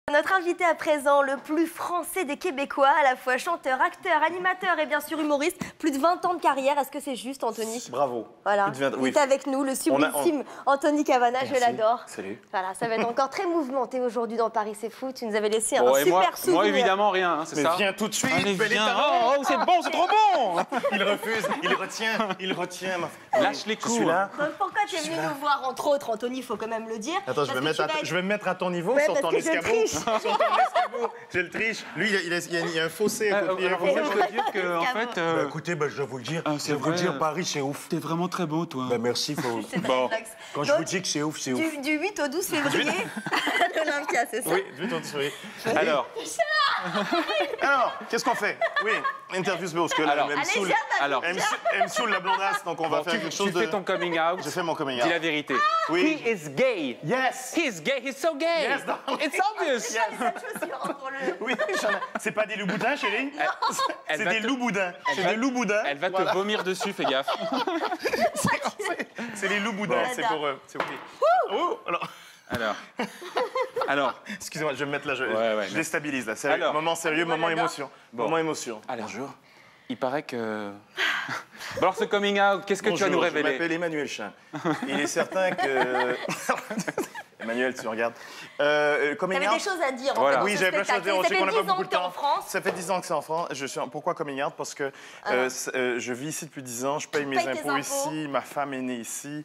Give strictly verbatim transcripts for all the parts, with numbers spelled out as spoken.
Notre invité à présent, le plus français des Québécois, à la fois chanteur, acteur, animateur et bien sûr humoriste. Plus de vingt ans de carrière, est-ce que c'est juste, Anthony? Bravo. Voilà, Plus de vingt... il oui. est avec nous, le sublissime on a... Anthony Cavana, je l'adore. Salut. Voilà, ça va être encore très mouvementé aujourd'hui dans Paris C'est Fou. Tu nous avais laissé bon, un super moi, souvenir. Moi, évidemment, rien, hein, c'est ça. Mais viens tout de suite, Allez, bel viens. étalon. Oh, c'est bon, c'est trop bon. Il refuse, il retient, il retient. Ma... Lâche les Je coups. suis là. Donc, pourquoi tu es venu nous voir, entre autres, Anthony, il faut quand même le dire. Attends, je vais, mettre à... être... je vais me mettre à ton niveau, ouais, sur ton escabeau. Sur ton escabeau. Je le triche. Lui, il, a, il, a, il, a, il y a un fossé. Euh, il y a alors, moi, je dois dire que, en fait... Euh... Bah, écoutez, bah, je dois vous le dire. Ah, je vais vous le dire, Paris, c'est ouf. T'es vraiment très beau, toi. Bah, merci. Faut... Bon. Quand je vous dis que c'est ouf, c'est ouf. Du, du huit au douze février à l'Olympia, c'est ça? Oui, du huit au douze février. Alors Alors, qu'est-ce qu'on fait? Oui, interview parce que là, alors, elle me saoule. Alors, elle, me, elle me saoule la blondasse, donc on va bon, faire tu, quelque chose tu de... fais ton coming out. Je fais mon coming out. Dis la vérité. Oui. He is gay. Yes. He is gay. He's so gay. Yes, non. It's obvious. Il a les seules chaussures hein, pour le... Oui, c'est pas des loups boudins, chérie? Elle C'est va des te- loups boudins. C'est va- des loups boudins. Elle va te Voilà. vomir dessus, fais gaffe. C'est les loups boudins, Bon. c'est pour eux. C'est OK. Oh, alors... Alors, alors, Excusez-moi, je vais me mettre là, je, Ouais, ouais, je mais- déstabilise là. Sérieux, Alors. moment sérieux, Moi, moment j'adore. émotion. Bon. Moment émotion. alors, il paraît que... Bon, alors, ce coming out, qu'est-ce que tu vas nous Bonjour, révéler? Je m'appelle Emmanuel Chin. Il est certain que... Emmanuel, tu regardes. Euh, coming T'avais out. des choses à dire en Voilà. fait, dans Oui, ce j'avais plein de choses à spectacle. dire. On Ça sait fait qu'on n'a pas dix ans beaucoup que de t'es en temps. France. Ça fait dix ans que c'est en France. Je suis... Pourquoi coming out? Parce que euh, euh, je vis ici depuis dix ans, je paye mes payes tes impôts impôts. ici, ma femme est née ici.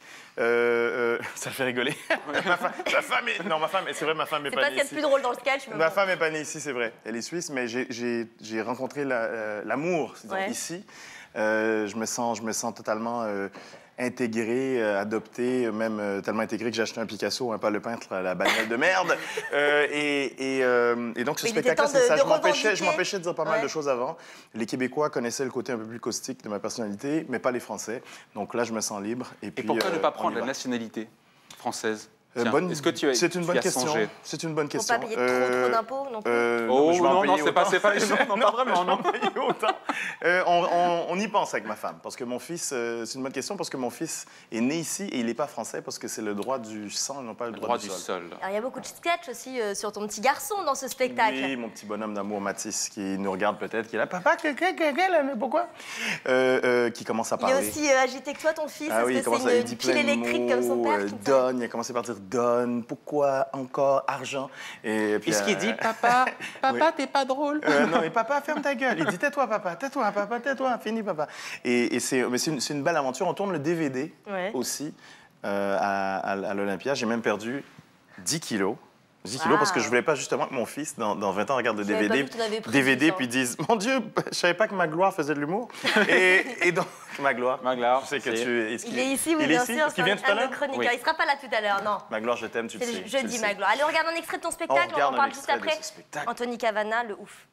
Euh, euh, ça fait rigoler. ma, femme, ma femme est... Non, ma femme, c'est vrai, ma femme n'est C'est pas pas ce née qu'il y a de ici. plus drôle dans le sketch. mais Ma bon. femme n'est pas née ici, c'est vrai. Elle est suisse, mais j'ai rencontré l'amour la, euh, Ouais. ici. Euh, je, me sens, je me sens totalement euh, intégré, euh, adopté, même euh, tellement intégré que j'ai acheté un Picasso, hein, pas le peintre, la bagnole de merde. Euh, et, et, euh, et donc ce Mais il était spectacle, temps c'est de- ça. de Je m'empêchais revendiquer. je m'empêchais de dire pas mal Ouais. de choses avant. Les Québécois connaissaient le côté un peu plus caustique de ma personnalité, mais pas les Français. Donc là, je me sens libre. Et, Et puis, pourquoi euh, ne pas on prendre y la va. nationalité française? Euh, Tiens, bonne- est-ce que tu as C'est une tu bonne y as question. songé? C'est une bonne Faut question. pas payer trop, Euh, trop d'impôts non plus. euh, Oh mais je vais en non, non, payer c'est pas, autant. c'est pas, non, non, pas vraiment, non. payer autant. Euh, on, on- on y pense avec ma femme, parce que mon fils, euh, c'est une bonne question, parce que mon fils est né ici et il n'est pas français, parce que c'est le droit du sang, non pas le Le droit, droit du, du sol. sol. Alors il y a beaucoup de sketchs aussi euh, sur ton petit garçon dans ce spectacle. Oui, mon petit bonhomme d'amour Mathis, qui nous regarde peut-être, qui est là, papa, que, que, que, que, là, mais pourquoi euh, euh, Qui commence à Il est parler. aussi euh, agité que toi, ton fils. Ah oui, il Est-ce que commence à c'est il une dit pile plein de électrique mots, comme son père euh, qui te- donne, il a commencé par dire donne, pourquoi, encore, argent. Et puis, Est-ce qu'il euh, dit, papa, papa, oui. t'es pas drôle? Euh, non, mais papa, ferme ta gueule. Il dit tais-toi, papa, tais-toi, papa, tais-toi, fini, papa. Et, et c'est mais c'est une, c'est une belle aventure. On tourne le D V D Ouais. aussi euh, à, à, à l'Olympia. J'ai même perdu dix kilos. dix kilos Wow. parce que je voulais pas justement que mon fils, dans, dans vingt ans, regarde le Je savais pas D V D, que tu l'avais pris, D V D ça. puis dise mon Dieu, je savais pas que Magloire faisait de l'humour. et, et donc, Magloire. Magloire, Je sais que c'est- tu. Est-ce Il qu'il- est ici, oui, il est bien ici? sûr. Est-ce qu'il c'est vient un- tout à un de l'heure? nos chroniqueurs. Oui. Il sera pas là tout à l'heure, non. Magloire, je t'aime, tu le C'est sais. le tu le jeudi, sais. Magloire. Allez, on regarde un extrait de ton spectacle, on, regarde en un parle juste extrait de après. ce spectacle. Anthony Cavana, le ouf.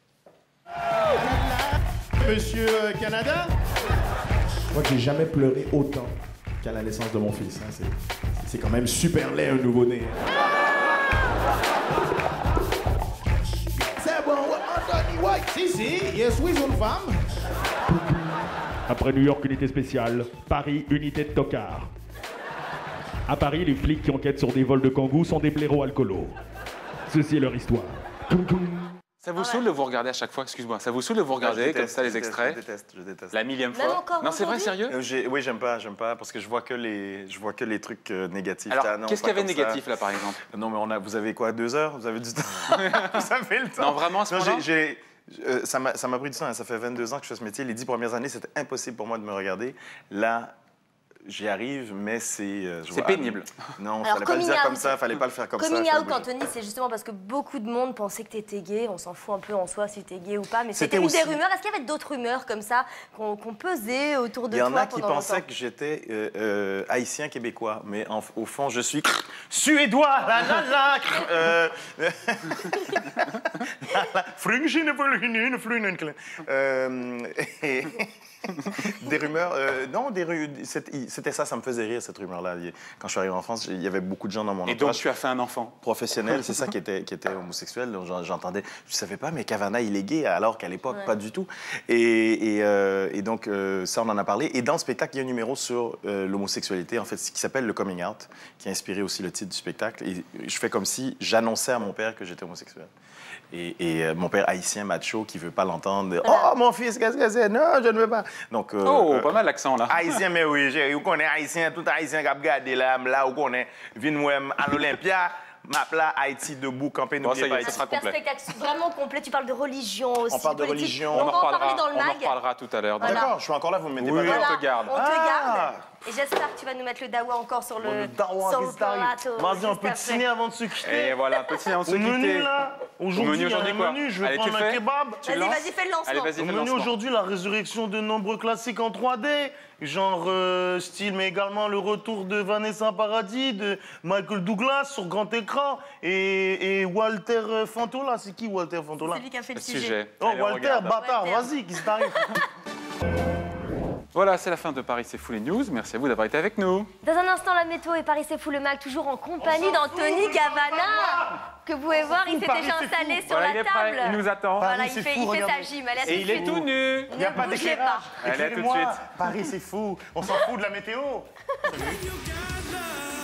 Monsieur euh, Canada? Je crois que j'ai jamais pleuré autant qu'à la naissance de mon fils. Hein. C'est, c'est quand même super laid, un nouveau-né. C'est bon, Anthony White. Si, si, je suis une femme. Après New York, unité spéciale. Paris, unité de tocard. À Paris, les flics qui enquêtent sur des vols de kangous sont des blaireaux alcoolos. Ceci est leur histoire. Toum, toum. Ça vous saoule de vous regarder à chaque fois? Excuse-moi, ça vous saoule de vous regarder Je comme déteste, ça les je déteste, extraits? Je déteste, je déteste. La millième Même fois? encore Non, c'est vrai, aujourd'hui? sérieux? Euh, j'ai- oui, j'aime pas, j'aime pas, parce que je vois que les, je vois que les trucs euh, négatifs. Alors, Ah non, qu'est-ce pas qu'il y avait de comme ça. négatif là, par exemple? Non, mais on a, vous avez quoi, deux heures? Vous avez du temps? Vous avez le temps? Non, vraiment, à ce Non, point-là? j'ai- j'ai- euh, ça m'a ça m'a pris du temps, hein. Ça fait vingt-deux ans que je fais ce métier. Les dix premières années, c'était impossible pour moi de me regarder. Là, j'y arrive, mais c'est... euh, je C'est vois- pénible. Non, Alors, fallait pas le coming dire out. comme ça, fallait pas le faire comme Coming ça. out, Anthony, c'est justement parce que beaucoup de monde pensait que t'étais gay. On s'en fout un peu en soi si t'es gay ou pas, mais c'était C'était une aussi- des rumeurs. Est-ce qu'il y avait d'autres rumeurs comme ça qu'on qu'on pesait autour de Il y toi en a qui pendant pensaient longtemps? que j'étais euh, euh, haïtien-québécois, mais en- au fond, je suis suédois. La la la. euh, la, la, Frungine, frungine, frungine. Euh, et- Des rumeurs, euh, non, des ru- cette- c'était ça, ça me faisait rire, cette rumeur-là. Quand je suis arrivé en France, il y avait beaucoup de gens dans mon Et entourage. donc, tu as fait un enfant. Professionnel, c'est ça qui était, qui était homosexuel. Donc, j'entendais, je savais pas, mais Cavana, il est gay, alors qu'à l'époque, Ouais. pas du tout. Et, et, euh, et donc, euh, ça, on en a parlé. Et dans le spectacle, il y a un numéro sur euh, l'homosexualité, en fait, qui s'appelle Le Coming Out, qui a inspiré aussi le titre du spectacle. Et je fais comme si j'annonçais à mon père que j'étais homosexuel. Et, et euh, mon père haïtien macho qui veut pas l'entendre. Oh, mon fils, qu'est-ce que c'est? Non, je ne veux pas. Donc, euh, Oh, euh, pas mal l'accent, là. Haïtien, mais oui, j'ai- vous connaissez Haïtien, tout Haïtien qui a regardé là, là, vous connaissez, vin à l'Olympia, map là, Haïti debout, campé, Bon, ça n'oubliez y est, pas. ça sera Super complet. spectacle vraiment complet. Tu parles de religion aussi. On parle de politique. religion, On, On en va en parler reparlera, dans le on en mag. reparlera tout à l'heure. dans- Voilà. D'accord, je suis encore là, vous me mettez Oui, pas on là. te garde. On te Ah. garde. Et j'espère que tu vas nous mettre le dawa encore sur le, Le dawa, sur qu'est-ce le qui t'arrive? plateau. Vas-y, on juste peut après. dîner avant de se Et quitter. voilà, petit, on se Au menu, quitter. là, Au aujourd'hui, menu, il y a aujourd'hui, un quoi? menu, je vais Allez, tu prendre le un fais kebab. Tu Vas-y, lances vas-y, fais le lancement. Allez, vas-y, Au fais le menu lancement. aujourd'hui, la résurrection de nombreux classiques en trois D, genre euh, style, mais également le retour de Vanessa Paradis, de Michael Douglas sur grand écran, et, et Walter euh, Fantola. C'est qui Walter Fantola? C'est lui qui a fait le Le sujet. sujet. Oh, Allez, on Walter, regarde. bâtard, Walter. vas-y, qu'est-ce qui t'arrive? Voilà, c'est la fin de Paris, c'est fou les news. Merci à vous d'avoir été avec nous. Dans un instant, la météo et Paris c'est fou le mag, toujours en compagnie d'Anthony Cavana. Que vous pouvez voir, il s'est Paris, déjà c'est fou. installé sur Voilà, la il est table. prêt, il nous attend. Voilà, Paris, il c'est fait, fou, il fait sa regardez. gym. Allez, à Et tout il de est suite. tout nu. Il n'y a Ne pas bougez d'éclairage. pas. Allez, à tout de Écrivez-moi. suite. Paris, c'est fou. On s'en fout de la météo. You got love.